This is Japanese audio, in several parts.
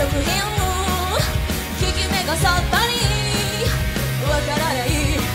食品効き目がさっぱりわからない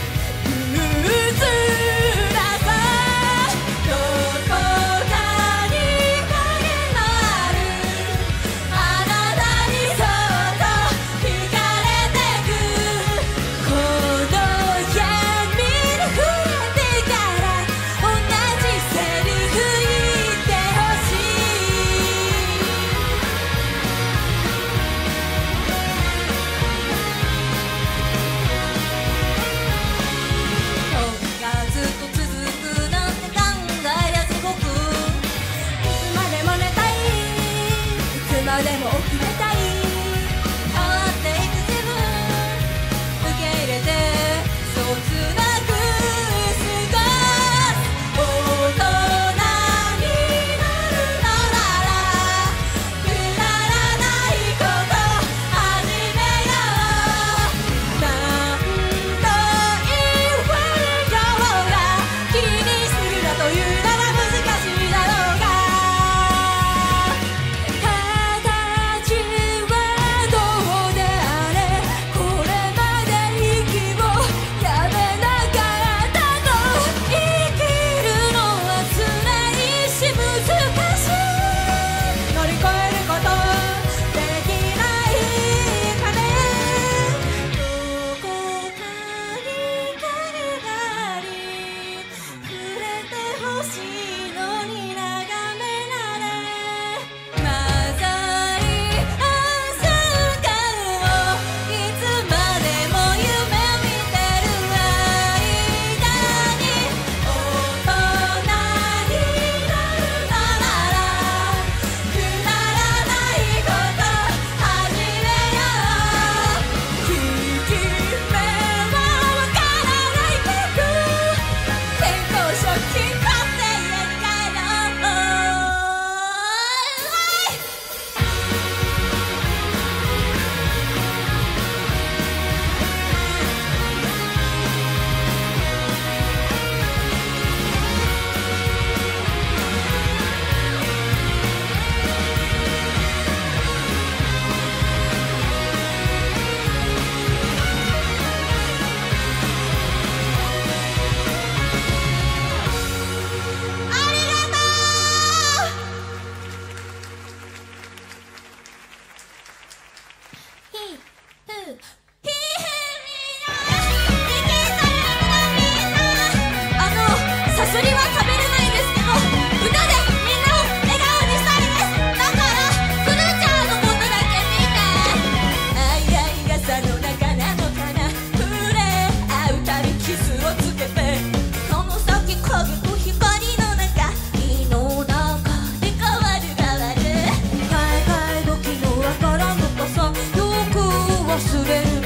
でも決めたい変わっていく自分受け入れてそつなく過ごす大人になるのならくだらないこと始めよう何度言われようが気にするなというなら難しいだろうが忘れる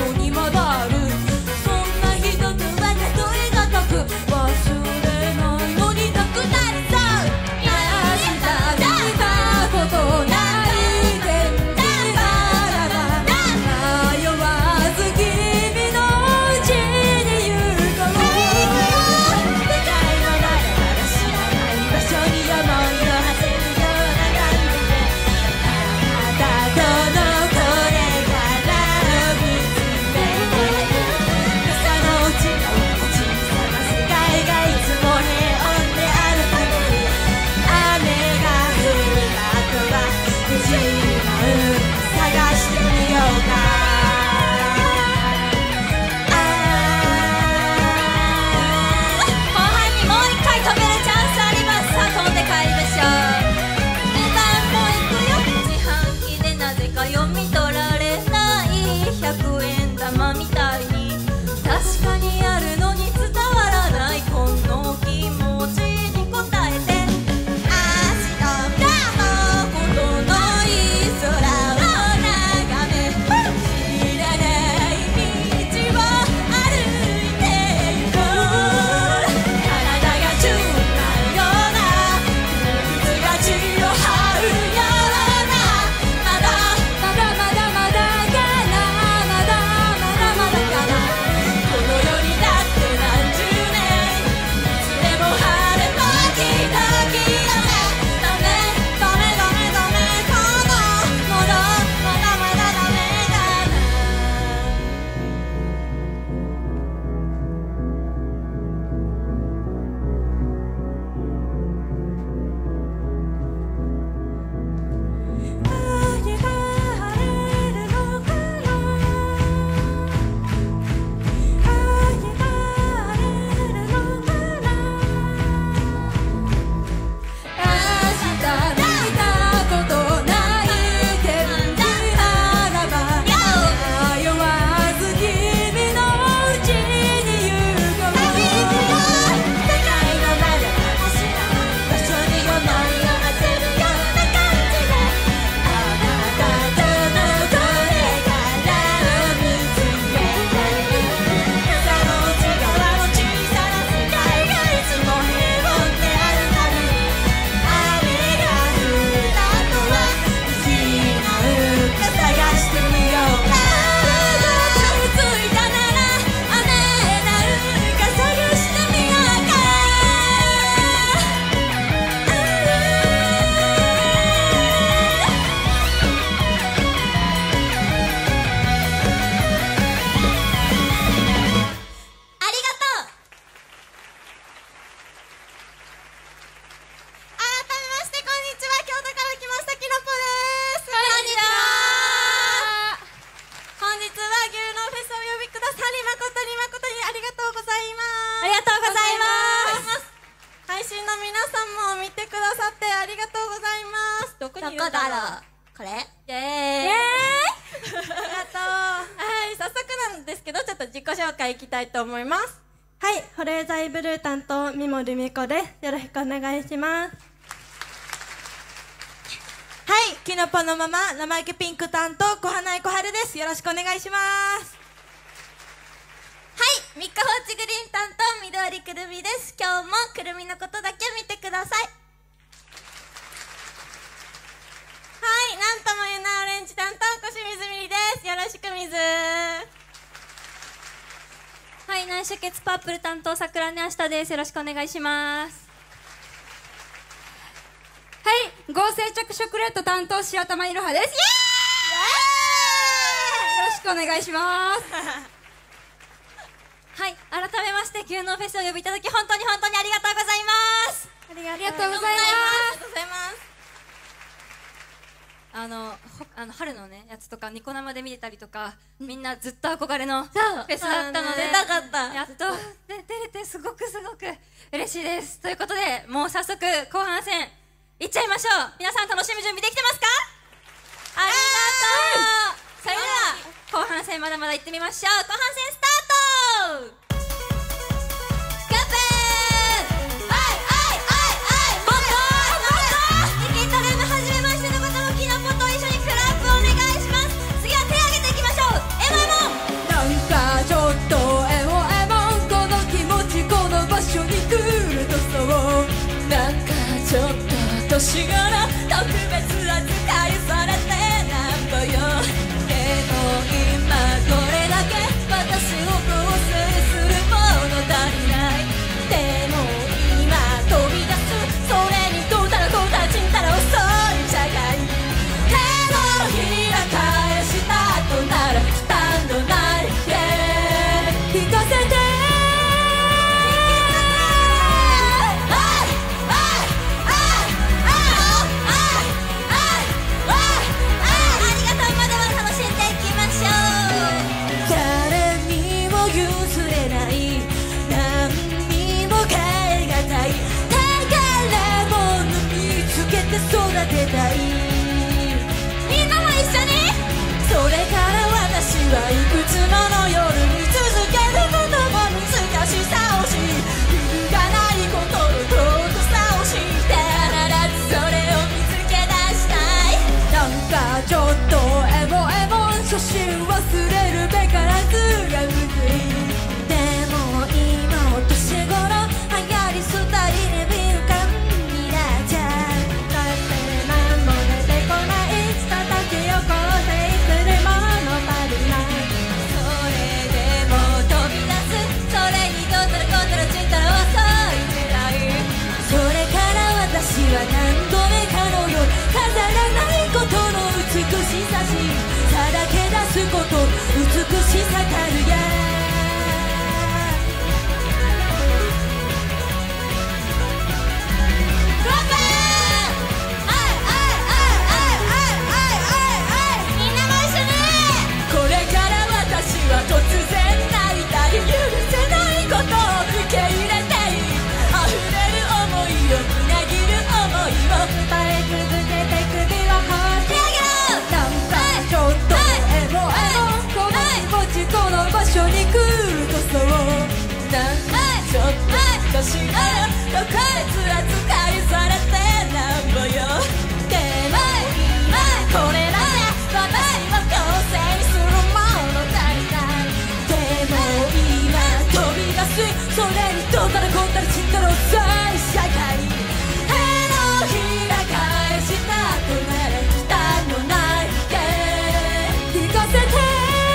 どこだろう。これイエーイ。ありがとう。はい、早速なんですけど、ちょっと自己紹介いきたいと思います。 はい、保冷剤ブルー担当三森美子です。よろしくお願いします。 はい、キノポのママ生意気ピンク担当小花井小春です。よろしくお願いします。 はい、ミッカホーチグリーン担当緑くるみです。今日もくるみのことだけ見てください。はい、なんとも言えないオレンジ担当小清水みりです。よろしくみず。 はい、内緒血パープル担当桜根あしたです。よろしくお願いします。 はい、合成着色レッド担当塩玉いろはです。イエーイ。よろしくお願いします。 はい、改めまして牛脳フェスを呼びいただき本当にありがとうございます。 ありがとうございます。 春のねやつとかニコ生で見てたりとか、みんなずっと憧れのフェスだったので、 出たかった。 やっと出れてすごく嬉しいです。ということでもう早速後半戦いっちゃいましょう。皆さん楽しむ準備できてますか？ありがとう。それでは後半戦まだまだ行ってみましょう。後半戦スタート。 キャンペーン。もっとイケトレの初めましての方もキノポと一緒にクラップお願いします。次は手を挙げていきましょう。エモエモなんかちょっとエモエモ、この気持ちこの場所に来るとそう、なんかちょっと年頃特別扱いされてなんぼよ。でも今これだけ私を構成するもの足りない。でも今飛び出す、それにどうたらこうたらちんたら遅い社会。手のひら返したとならスタンドないで聞かせて。育てたい。みんなも一緒に。それから私はいくつもの夜に続けることも難しさを知り、揺るがないことの尊さを知って、必ずそれを見つけ出したい。なんかちょっとエモエモ、初心忘れるべからずがむずい。でも今お年頃流行りスタイルビル感になっちゃう。私は何度目かの夜、飾らないことの美しさし、さらけ出すこと美しさたるや。みんなも一緒に。これから私は突然泣いたり許せないことを受け入れていい。溢れる想いをみなぎる想いを伝え続けて首を張ってあげる。なんかちょっとエモエモ、この気持ちこの場所に来るとそう、なんかちょっと年頃特別扱いされてなんぼよ。でも今これだけ私を構成するもの足りない。でも今飛び出す、それにどうたらこうたらちんたら遅い社会。手のひら返したとなら負担のないで聞かせて。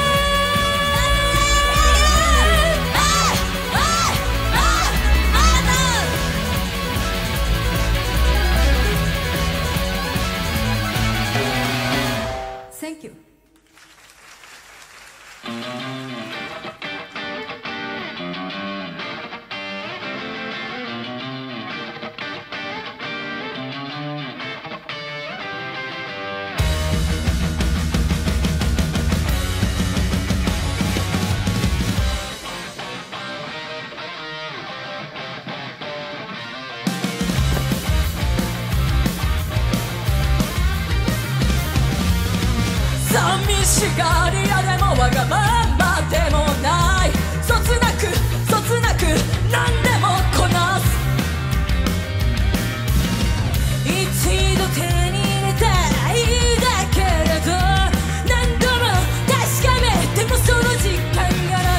Thank you. 寂しがり屋でもわがままでもない、そつなく何でもこなす。一度手に入れたいだけれど、何度も確かめてもその時間がない。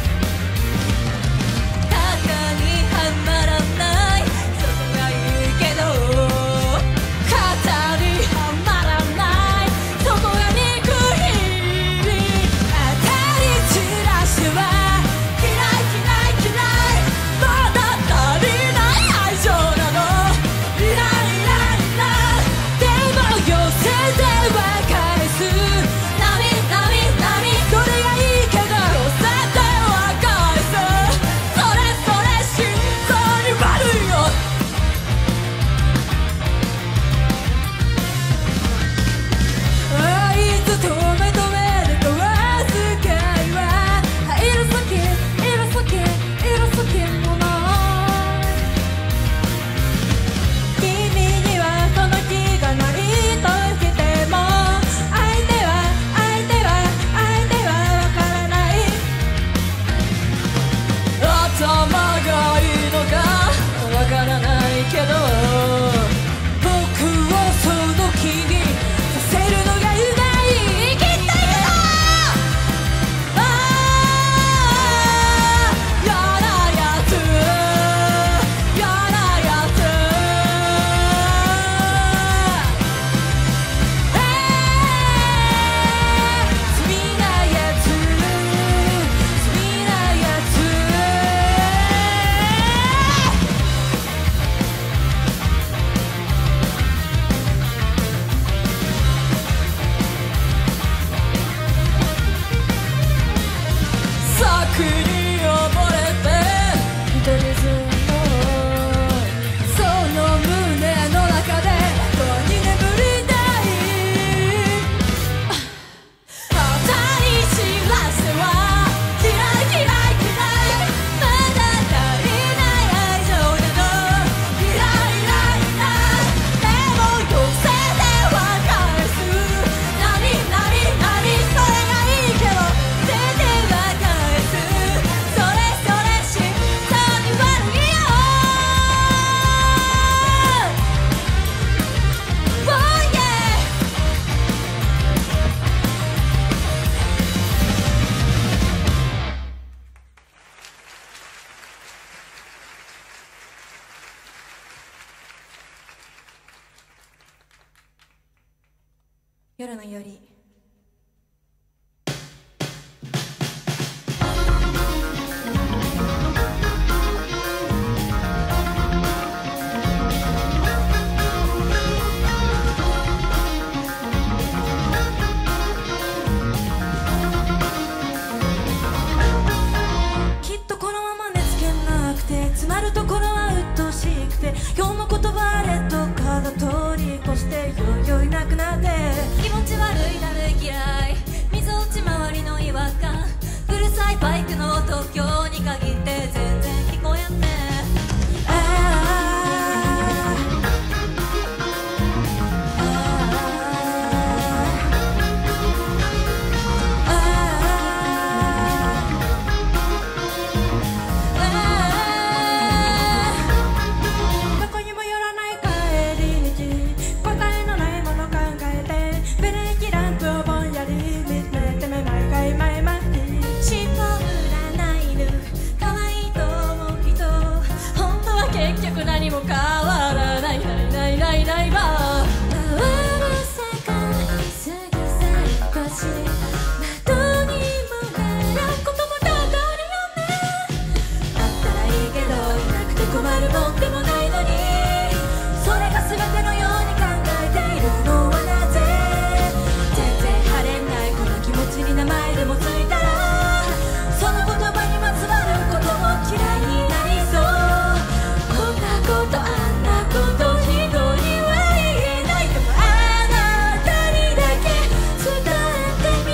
型にはまらないそこがいいけど、型にはまらないそこが憎い。当たり散らしては嫌いまだ足りない愛情なの。いないでも寄せては返す。それがいいけど寄せては返す。それ心臓に悪いよ。いつ止めるかわずかいわ。いる先もない君にはその気がないとしても、相手はわからない。頭がいいのかわからないけど、僕をその気にさせるのがうまい。きっといくぞ。嫌なやつ罪なやつ策に溺れて一人ずつその胸の中で永遠に眠りたい。当たり散らしては嫌いまだ足りない愛情なの。いでも寄せては返す。それがいいけど出ては返す。それ心臓に悪いよ。Oh yeah。夜のよりきっとこのまま寝つけなくて、詰まるところは鬱陶しくて、今日の言葉あれとかが通り越してよいなくなって、気持ち悪いだるい嫌い、溝落ち周りの違和感、うるさいバイクの音、今日に限って全然聞こえんね。どこにも寄らない帰り道、答えのないもの考えて、ブレーキランプをぼんやり見つめてめまいがいまいまし尻尾占いぬ可愛いと思う人、本当は結局何も変わらないないわ。回る世界過ぎ去り越し、窓にもならこともどこによね。あったらいいけどいなくて困るもんでもないのに、それが全てのように考えているのはなぜ。全然晴れないこの気持ちに名前でもついたら、その言葉にまつわることも嫌いになりそう。こんなことあんなこと人には言えない。でもあなたにだけ伝えてみ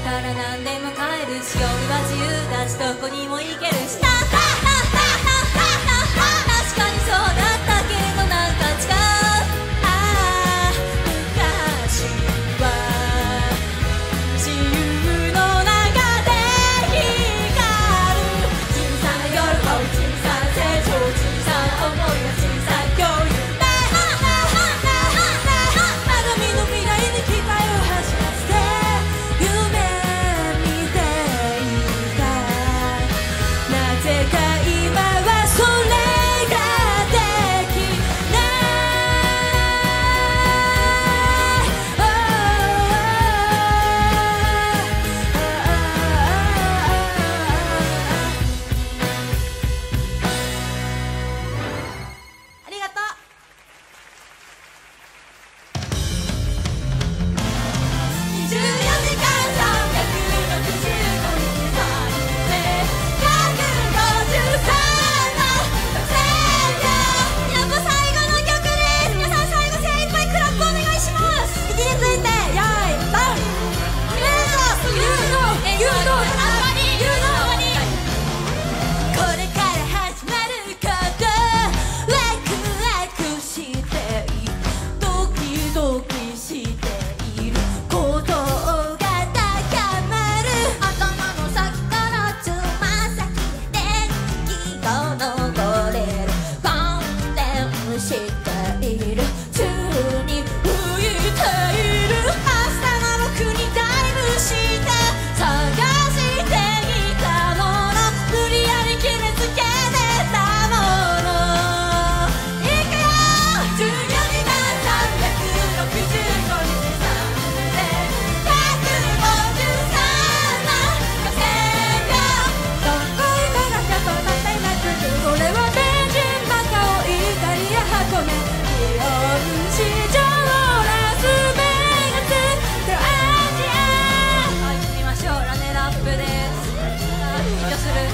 から何でも買えるし夜は自由だしどこにも行けるし確かにそうだったけれどなんか違う昔は自由の中で光る小さな夜を小さな成長小さな思いが小さな共有鏡の未来に期待を走らせて夢見ていたなぜか今はそれができありがとう24時間365日やっぱ最後の曲です皆さん最後精一杯クラップお願いします位置についてよーいドンこれから始まることワクワクしているドキドキしていることが高まる頭の先からつま先で電気が昇れる感電している宙に浮いている明日の僕にダイブして探していたもの無理やり決めつけてたものいくよ14時間365日153万5000秒どこへかが100となっていなくてこれはベージンマカオイタリア箱根イオン市場ラスベガスでアジアはい見ましょうラネラップです緊張する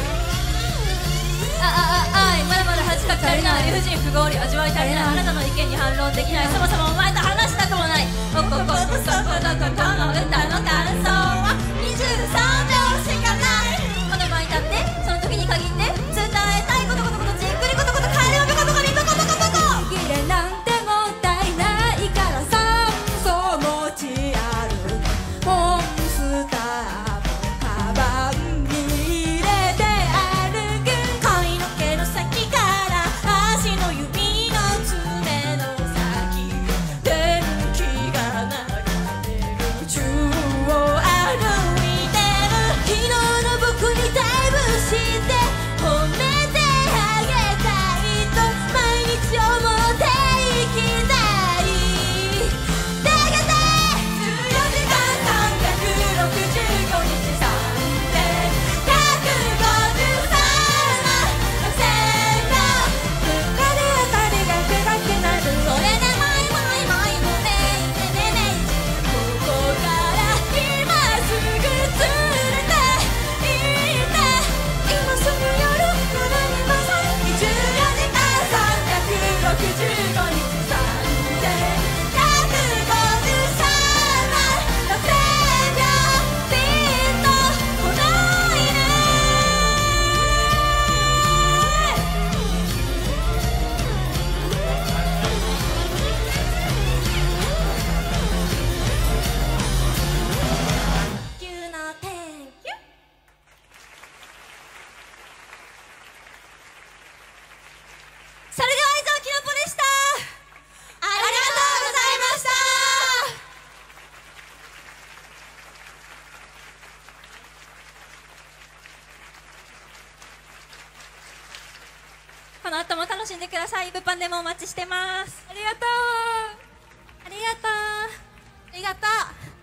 まだまだ恥かき足りない理不尽不合理味わい足りないあなたの意見に反論できないそもそもお前と話したくもないここここそこどここの歌の感想は23秒しかないこの場に立ってその時に限って伝えたいことことことじっくりことこと帰れよボコボコにボコボコボコ切れなんてもったいないから酸素持ち歩くモンスターもカバンに入れて歩く髪の毛の先から足の指の爪の先電気が流れる中を歩いてる昨日の僕にダイブして褒めてあげたいと毎日思って生きたいだけど14時間365日3153万6000秒どっかで当たりが暗くなるそれでマイマイマイもねいねねねここから今すぐ連れて行って今すぐ夜夜にまさに24時間365日3153万6000秒ピンとこないね急な天気それでは以上キノポでしたありがとうございましたこの後も楽しんでください物販でもお待ちしてますありがとうありがとうありがとう